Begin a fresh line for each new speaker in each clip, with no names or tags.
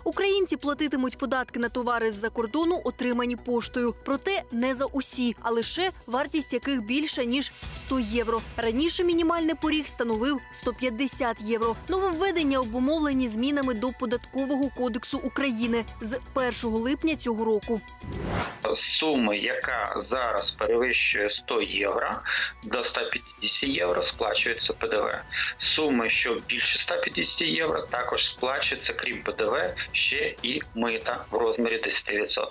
Українці платитимуть податки на товари з-за кордону, отримані поштою. Проте не за усі, а лише вартість яких більша, ніж 100 євро. Раніше мінімальний поріг становив 150 євро. Нововведення обумовлені змінами до Податкового кодексу України з 1 липня цього року.
Суми, яка зараз перевищує 100 євро до 150 євро, сплачується ПДВ. Суми, що більше 150 євро, також сплачується, крім ПДВ, ще і мита в розмірі 10%.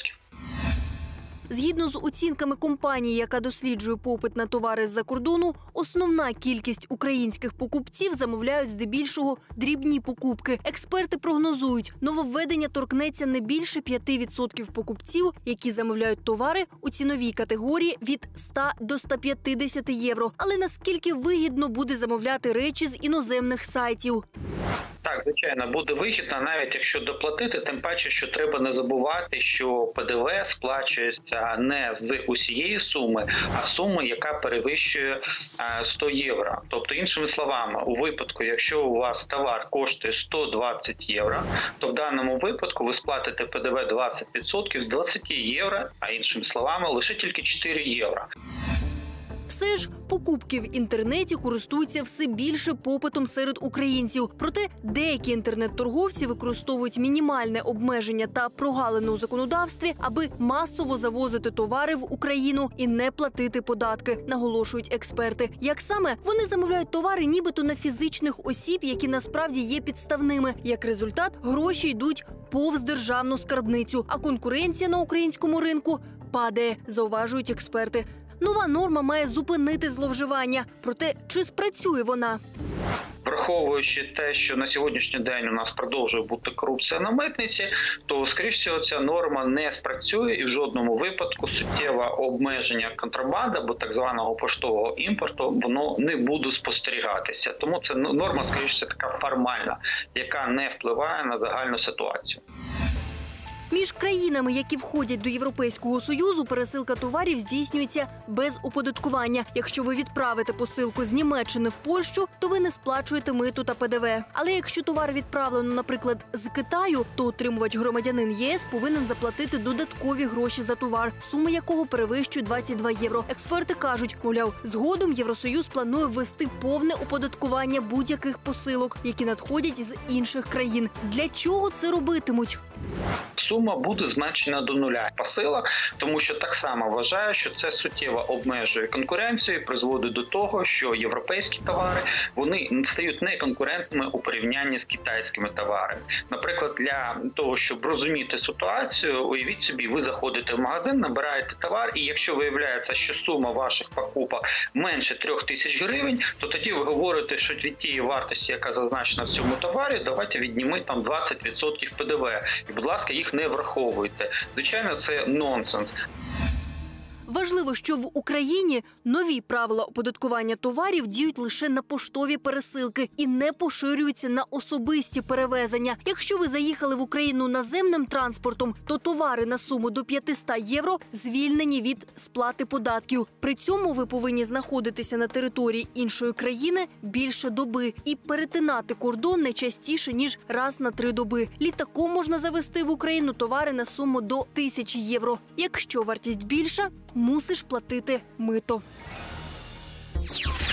Згідно з оцінками компанії, яка досліджує попит на товари з-за кордону, основна кількість українських покупців замовляють здебільшого дрібні покупки. Експерти прогнозують, нововведення торкнеться не більше 5% покупців, які замовляють товари у ціновій категорії від 100 до 150 євро. Але наскільки вигідно буде замовляти речі з іноземних сайтів?
Так, звичайно, буде вигідно, навіть якщо доплатити, тим паче, що треба не забувати, що ПДВ сплачується не з усієї суми, а суми, яка перевищує 100 євро. Тобто, іншими словами, у випадку, якщо у вас товар коштує 120 євро, то в даному випадку ви сплатите ПДВ 20% з 20 євро, а іншими словами, лише тільки 4 євро.
Все ж, покупки в інтернеті користуються все більше попитом серед українців. Проте деякі інтернет-торговці використовують мінімальне обмеження та прогалину у законодавстві, аби масово завозити товари в Україну і не платити податки, наголошують експерти. Як саме? Вони замовляють товари нібито на фізичних осіб, які насправді є підставними. Як результат, гроші йдуть повз державну скарбницю, а конкуренція на українському ринку падає, зауважують експерти. Нова норма має зупинити зловживання. Проте, чи спрацює вона?
Враховуючи те, що на сьогоднішній день у нас продовжує бути корупція на митниці, то, скоріш всього, ця норма не спрацює і в жодному випадку суттєве обмеження контрабанди або так званого поштового імпорту, воно не буде спостерігатися. Тому це норма, скоріш всього, така формальна, яка не впливає на загальну ситуацію.
Між країнами, які входять до Європейського Союзу, пересилка товарів здійснюється без оподаткування. Якщо ви відправите посилку з Німеччини в Польщу, то ви не сплачуєте миту та ПДВ. Але якщо товар відправлено, наприклад, з Китаю, то отримувач громадянин ЄС повинен заплатити додаткові гроші за товар, сума якого перевищує 22 євро. Експерти кажуть, мовляв, згодом Євросоюз планує ввести повне оподаткування будь-яких посилок, які надходять з інших країн. Для чого це робитимуть?
Сума буде зменшена до нуля посилок, тому що так само вважаю, що це суттєво обмежує конкуренцію і призводить до того, що європейські товари, вони стають неконкурентними у порівнянні з китайськими товарами. Наприклад, для того, щоб розуміти ситуацію, уявіть собі, ви заходите в магазин, набираєте товар, і якщо виявляється, що сума ваших покупок менше 3000 гривень, то тоді ви говорите, що від тієї вартості, яка зазначена в цьому товарі, давайте відніми там 20% ПДВ. І, будь ласка, їх не враховуйте. Звичайно, це нонсенс.
Важливо, що в Україні нові правила оподаткування товарів діють лише на поштові пересилки і не поширюються на особисті перевезення. Якщо ви заїхали в Україну наземним транспортом, то товари на суму до 500 євро звільнені від сплати податків. При цьому ви повинні знаходитися на території іншої країни більше доби і перетинати кордон не частіше, ніж раз на 3 доби. Літаком можна завезти в Україну товари на суму до 1000 євро. Якщо вартість більша, мусиш платити мито.